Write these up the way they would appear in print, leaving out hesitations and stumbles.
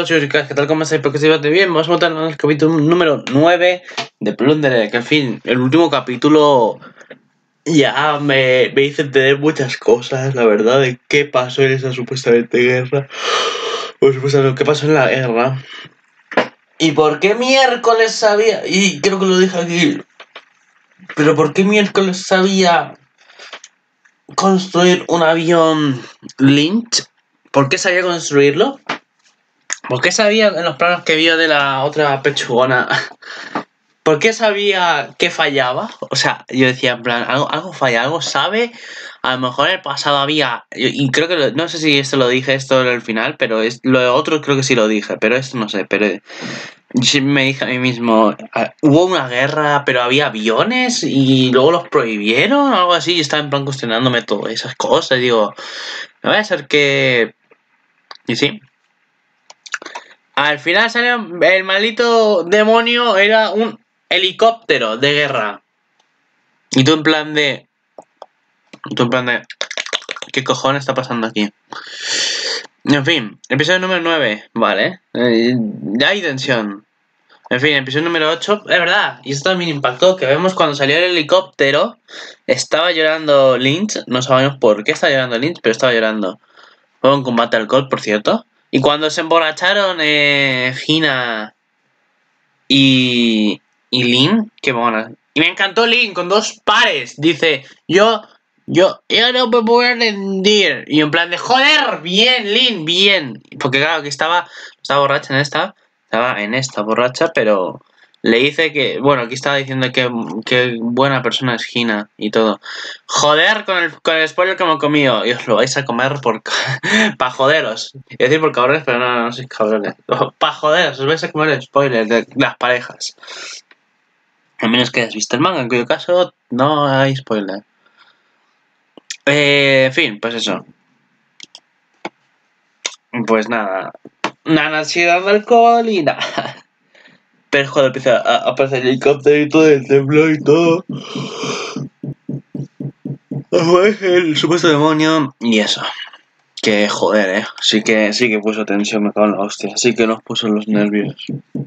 chicas, ¿qué tal? ¿Cómo estáis? Espero que estéis bien. Vamos a montar en el capítulo número 9 de Plunderer, que en fin, el último capítulo ya me hizo entender muchas cosas, la verdad, de qué pasó en esa supuestamente guerra. O supuestamente, qué pasó en la guerra. ¿Y por qué miércoles sabía? Y creo que lo dije aquí. Pero ¿por qué miércoles sabía construir un avión Lynch? ¿Por qué sabía construirlo? ¿Por qué sabía en los planos que vio de la otra pechugona? ¿Por qué sabía que fallaba? O sea, yo decía, en plan, algo falla, algo sabe. A lo mejor en el pasado había. Y creo que. No sé si esto lo dije, esto en el final, pero lo otro creo que sí lo dije, pero esto no sé. Pero sí me dije a mí mismo, hubo una guerra, pero había aviones y luego los prohibieron o algo así. Y estaba en plan cuestionándome todas esas cosas. Digo, no vaya a ser que. Y sí. Al final salió el maldito demonio, era un helicóptero de guerra. Y tú en plan de... ¿Qué cojones está pasando aquí? En fin, episodio número 9, vale. Ya hay tensión. En fin, episodio número 8, es verdad, y esto también impactó, que vemos cuando salió el helicóptero, estaba llorando Lynch, no sabemos por qué estaba llorando Lynch, pero estaba llorando. Fue un combate al alcohol, por cierto. Y cuando se emborracharon, Gina y Lynn, qué mona. Y me encantó Lynn con dos pares. Dice, yo no me voy a rendir. Y en plan de, joder, bien, Lynn, bien. Porque claro, que estaba borracha estaba en esta borracha, pero le dice que, bueno, aquí estaba diciendo que buena persona es Gina y todo. Joder con el spoiler que me he comido. Y os lo vais a comer para joderos. Es decir, por cabrones, pero no sois cabrones. Para joderos, os vais a comer el spoiler de las parejas. A menos que hayas visto el manga, en cuyo caso no hay spoiler. En fin, pues eso. Pues nada. Nada, ansiedad de alcohol y nada. Pero joder, empieza a aparecer el helicóptero y todo, el temblor y todo. El supuesto demonio y eso. Que joder, sí que puso tensión, me cago en la hostia. Sí que nos puso los nervios.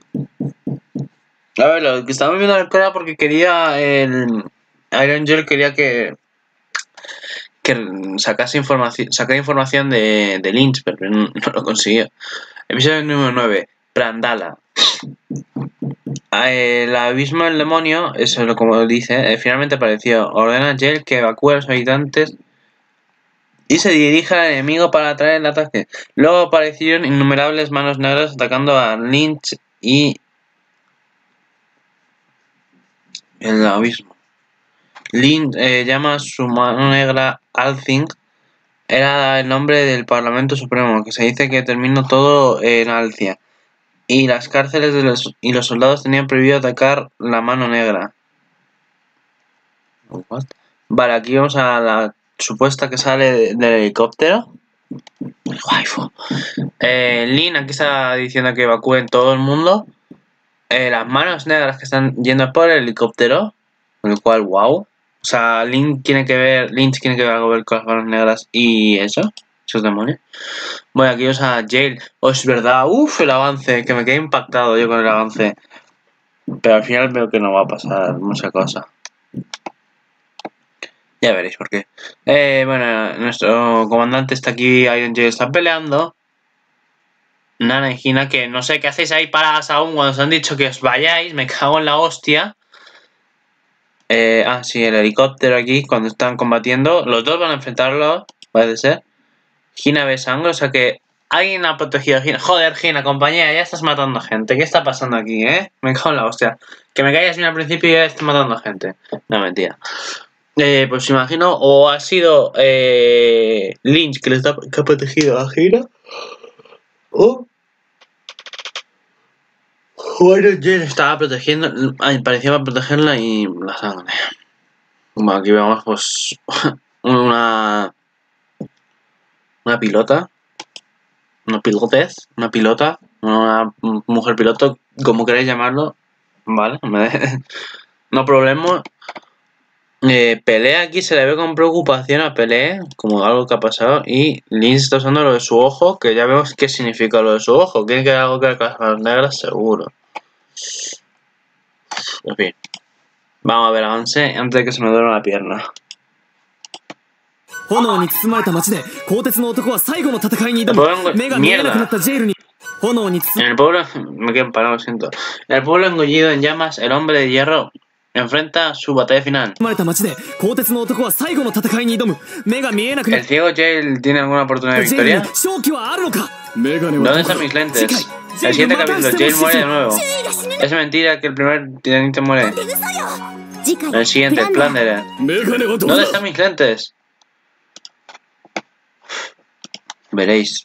A ver, lo que estaba viendo era porque quería el Iron Gel quería que sacara información de Lynch, pero no lo consiguió. Episodio número 9, Prandala. El abismo del demonio, eso es lo como dice, finalmente apareció. Ordena a Gel que evacúe a los habitantes y se dirige al enemigo para atraer el ataque. Luego aparecieron innumerables manos negras atacando a Lynch y el abismo. Lynch llama a su mano negra Althing. Era el nombre del Parlamento Supremo, que se dice que terminó todo en Alcia. Y las cárceles y los soldados tenían prohibido atacar la mano negra. What? Vale, aquí vamos a la supuesta que sale del helicóptero. El waifu. Lin aquí está diciendo que evacúen todo el mundo. Las manos negras que están yendo por el helicóptero. Con el cual, wow. O sea, Lynch tiene que ver algo ver con las manos negras y eso. Esos demonios. Bueno, aquí vamos a Jail. Oh, es verdad. Uf, el avance. Que me quedé impactado yo con el avance. Pero al final veo que no va a pasar mucha cosa. Ya veréis por qué. Bueno, nuestro comandante está aquí. Iron Jail está peleando. Nana y Gina, que no sé qué hacéis ahí paradas aún cuando os han dicho que os vayáis. Me cago en la hostia. Sí, el helicóptero aquí, cuando están combatiendo. Los dos van a enfrentarlo, parece ser. Gina ve sangre, o sea que alguien ha protegido a Gina. Joder, Gina, compañera, ya estás matando gente. ¿Qué está pasando aquí, Me cago en la hostia. Que me caigas bien al principio y ya estás matando gente. No, mentira. Pues imagino, o ha sido Lynch que ha protegido a Gina. O Iron Jen estaba protegiendo. Parecía protegerla y la sangre. Bueno, aquí vemos pues una pilota, una pilota, una mujer piloto, como queréis llamarlo, vale, no problema. Pelea aquí se le ve con preocupación a Pelé, como algo que ha pasado, y Lynch está usando lo de su ojo, que ya vemos qué significa lo de su ojo. Tiene que ver algo que ver con las negras, seguro. En fin. Vamos a ver avance antes de que se me duerma la pierna. El pueblo mierda. En el pueblo me quedo parado, lo siento. En el pueblo engullido en llamas, el hombre de hierro enfrenta su batalla final. ¿El ciego Jail tiene alguna oportunidad de victoria? ¿Dónde están mis lentes? El siguiente capítulo, Jail muere de nuevo. Es mentira que el primer tiranite muere. El siguiente, el plan de Eren. ¿Dónde están mis lentes? Veréis.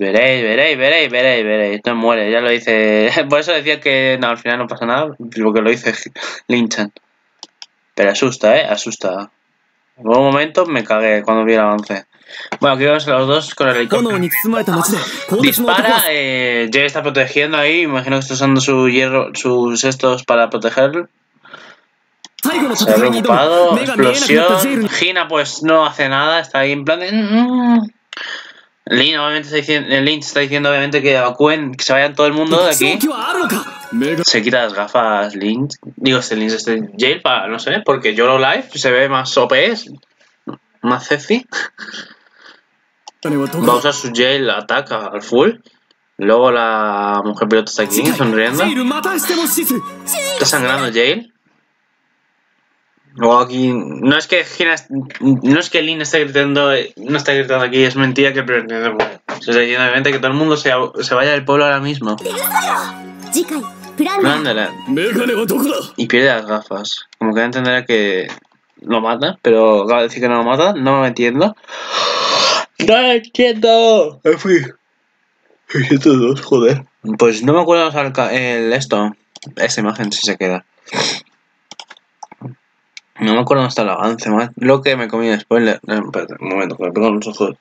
No muere, ya lo dice. Por eso decía que no, al final no pasa nada, porque lo dice Linchan. Pero asusta, asusta. En un momento me cagué cuando vi el avance. Bueno, aquí vemos a los dos con el helicóptero. Dispara, Jay está protegiendo ahí, imagino que está usando su hierro, sus estos para protegerlo. Se ha preocupado, explosión. Hina pues no hace nada, está ahí en plan de... Lynch está diciendo obviamente que evacúen, que se vayan todo el mundo de aquí. Se quita las gafas Lynch. Digo, este Jail para, no sé, porque Yolo Life se ve más OP, más sexy. Va a usar su Jail, ataca al full. Luego la mujer piloto está aquí sonriendo. Está sangrando Jail. Luego aquí, no es que Lin esté gritando, no está gritando aquí, es mentira que se está diciendo obviamente que todo el mundo se vaya del pueblo ahora mismo. Y pierde las gafas. Como que entenderá que lo mata, pero acaba de decir que no lo mata, no lo entiendo. ¡No lo entiendo! En fin. 602, joder. Pues no me acuerdo esta imagen si se queda. No me acuerdo dónde está el avance, más. Lo que me comí spoiler. Espérate, un momento, que me pego en los ojos.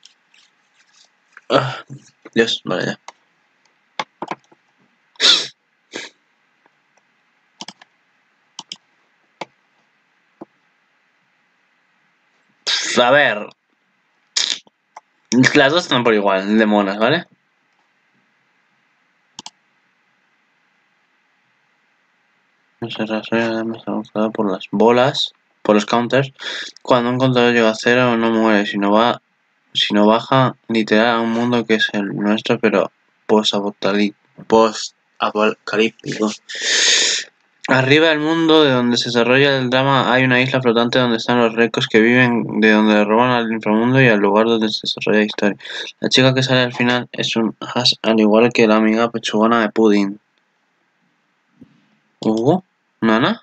Dios, vale ya. A ver. Las dos están por igual, de monas, ¿vale? No se rasura, me está buscado por las bolas, por los counters. Cuando un contador llega a cero, no muere, sino baja literal a un mundo que es el nuestro, pero post-apocalíptico. Arriba del mundo de donde se desarrolla el drama hay una isla flotante donde están los ricos que viven, de donde roban al inframundo y al lugar donde se desarrolla la historia. La chica que sale al final es un as, al igual que la amiga pechugona de Pudding. ¿Hugo? ¿Nana?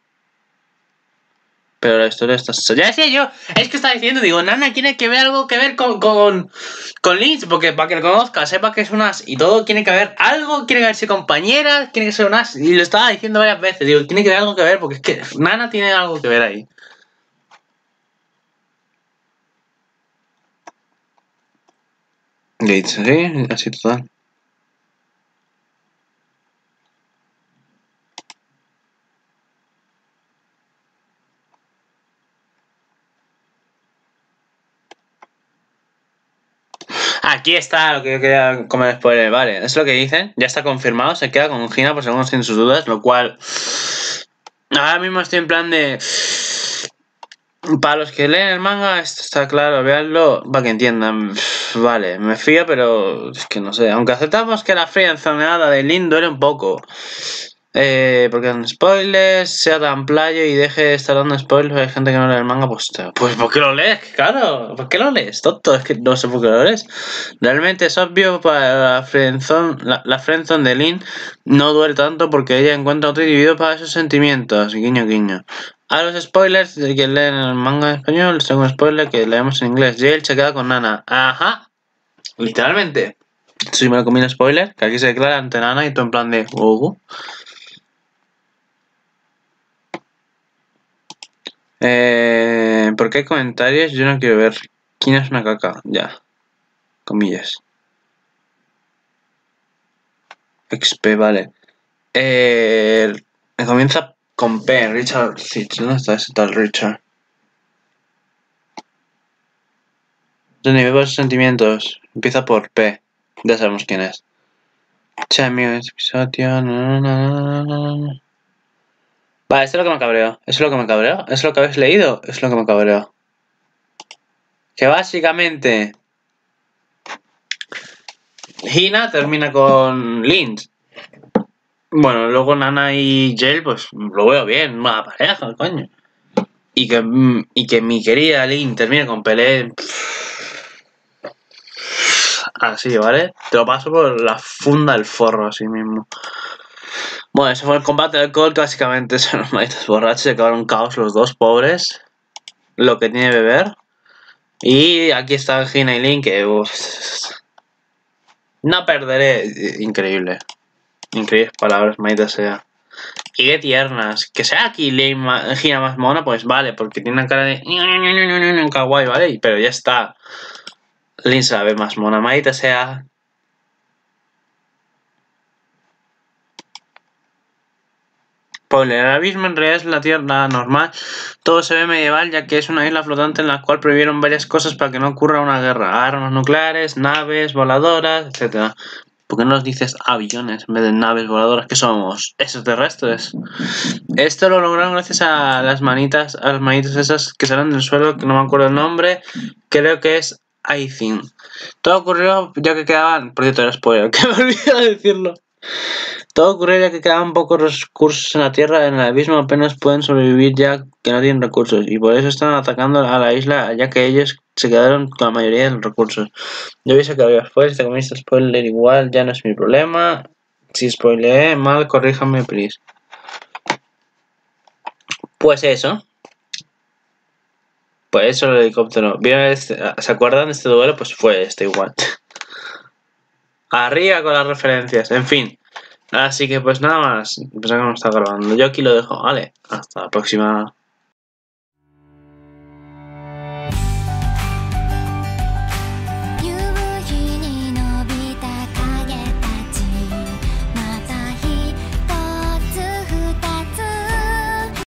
Pero la historia está... Ya decía yo, es que estaba diciendo, digo, Nana tiene que ver algo que ver con Lynch, porque para que lo conozca, sepa que es un as y todo, tiene que haber algo, tiene que verse compañera, tiene que ser un as, y lo estaba diciendo varias veces, digo, tiene que haber algo que ver, porque es que Nana tiene algo que ver ahí. Gates, sí, así total. Aquí está lo que yo quería comer spoiler, vale, es lo que dicen, ya está confirmado, se queda con Hina por si alguno tiene sus dudas, lo cual... Ahora mismo estoy en plan de... Para los que leen el manga, esto está claro, veanlo para que entiendan. Vale, me fío, pero es que no sé. Aunque aceptamos que la fría enzoneada de Lin duele un poco. Porque en spoilers, sea tan playo y deje de estar dando spoilers, hay gente que no lee el manga, pues ¿por qué lo lees? Claro, ¿por qué lo lees, tonto? Es que no sé por qué lo lees. Realmente es obvio para la friendzone de Lin no duele tanto porque ella encuentra otro individuo para esos sentimientos. Guiño, guiño. A los spoilers de que leen el manga en español, les tengo un spoiler que leemos en inglés. Jail se queda con Nana. Ajá. Literalmente. Si me lo comí un spoiler, que aquí se declara ante Nana y tú en plan de... ¿Por qué hay comentarios? Yo no quiero ver. ¿Quién es una caca? Ya. Comillas. XP, vale. Comienza con P, Richard Fitch. ¿Dónde está ese tal Richard? De nuevos sentimientos. Empieza por P. Ya sabemos quién es. Che, amigo, episodio. Vale, esto es lo que me cabreó. ¿Eso es lo que me cabreó? ¿Eso es lo que habéis leído? Eso es lo que me cabreó. Que básicamente Hina termina con Lind. Bueno, luego Nana y Jel, pues lo veo bien, una pareja, coño. Y que mi querida Lind termine con Pelé. Así, ¿vale? Te lo paso por la funda del forro, así mismo. Bueno, ese fue el combate del Colt, básicamente son los malditos borrachos, se acabaron caos los dos, pobres. Lo que tiene que beber. Y aquí está Hina y Link, que no perderé. Increíble. Increíbles palabras, maldita sea. Y qué tiernas. Que sea aquí Hina más mona, pues vale, porque tiene una cara de kawaii, ¿vale? Pero ya está. Link se la ve más mona, maldita sea. Spoiler, el abismo en realidad es la tierra normal. Todo se ve medieval ya que es una isla flotante en la cual prohibieron varias cosas para que no ocurra una guerra. Armas nucleares, naves, voladoras, etc. ¿Por qué no nos dices aviones en vez de naves voladoras? ¿Qué somos? ¿Extraterrestres? Esto lo lograron gracias a las manitas esas que salen del suelo, que no me acuerdo el nombre. Creo que es Aithin. Todo ocurrió ya que quedaban... Por cierto, era spoiler, que me olvidé de decirlo. Todo ocurrió ya que quedaban pocos recursos en la Tierra, en el abismo apenas pueden sobrevivir ya que no tienen recursos, y por eso están atacando a la isla ya que ellos se quedaron con la mayoría de los recursos. Yo aviso que había spoilers, te comiste spoiler igual, ya no es mi problema. Si spoileé mal, corríjame, please. Pues eso. Pues eso el helicóptero. ¿Vieron ¿Se acuerdan de este duelo? Pues fue este igual. Arriba con las referencias, en fin. Así que pues nada más, pues acá no está grabando. Yo aquí lo dejo, vale. Hasta la próxima.